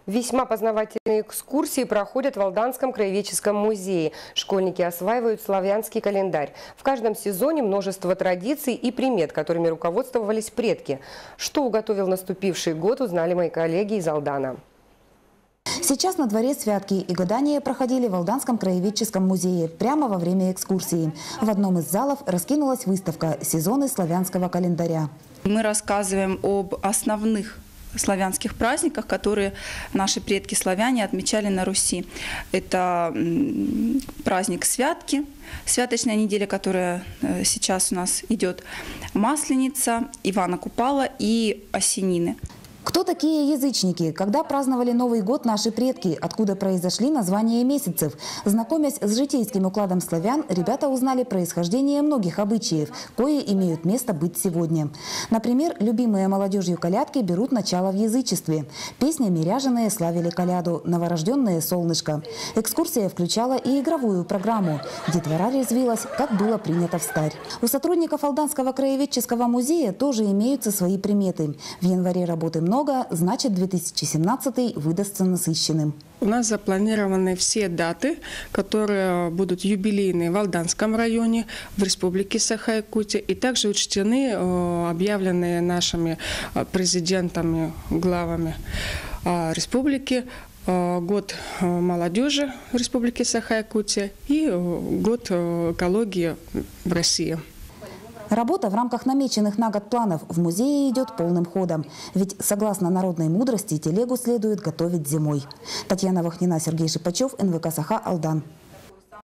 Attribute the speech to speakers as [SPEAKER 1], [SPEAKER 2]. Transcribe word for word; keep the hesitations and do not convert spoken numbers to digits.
[SPEAKER 1] Весьма познавательные экскурсии проходят в Алданском краеведческом музее. Школьники осваивают славянский календарь. В каждом сезоне множество традиций и примет, которыми руководствовались предки. Что уготовил наступивший год, узнали мои коллеги из Алдана.
[SPEAKER 2] Сейчас на дворе святки и гадания проходили в Алданском краеведческом музее прямо во время экскурсии. В одном из залов раскинулась выставка «Сезоны славянского календаря».
[SPEAKER 3] Мы рассказываем об основных славянских праздниках, которые наши предки-славяне отмечали на Руси. Это праздник Святки, святочная неделя, которая сейчас у нас идет, Масленица, Ивана Купала и Осенины.
[SPEAKER 2] Кто такие язычники? Когда праздновали Новый год наши предки? Откуда произошли названия месяцев? Знакомясь с житейским укладом славян, ребята узнали происхождение многих обычаев, кои имеют место быть сегодня. Например, любимые молодежью колядки берут начало в язычестве. Песнями ряженые славили коляду, новорожденное солнышко. Экскурсия включала и игровую программу. Детвора резвилась, как было принято встарь. У сотрудников Алданского краеведческого музея тоже имеются свои приметы. В январе работы много. Много, значит, две тысячи семнадцатый выдастся насыщенным.
[SPEAKER 4] У нас запланированы все даты, которые будут юбилейные в Алданском районе, в Республике Саха-Якутия, и также учтены объявленные нашими президентами, главами республики год молодежи в Республике Саха-Якутия и год экологии в России.
[SPEAKER 2] Работа в рамках намеченных на год планов в музее идет полным ходом. Ведь, согласно народной мудрости, телегу следует готовить зимой. Татьяна Вахнина, Сергей Шипачев, эн вэ ка Саха, Алдан.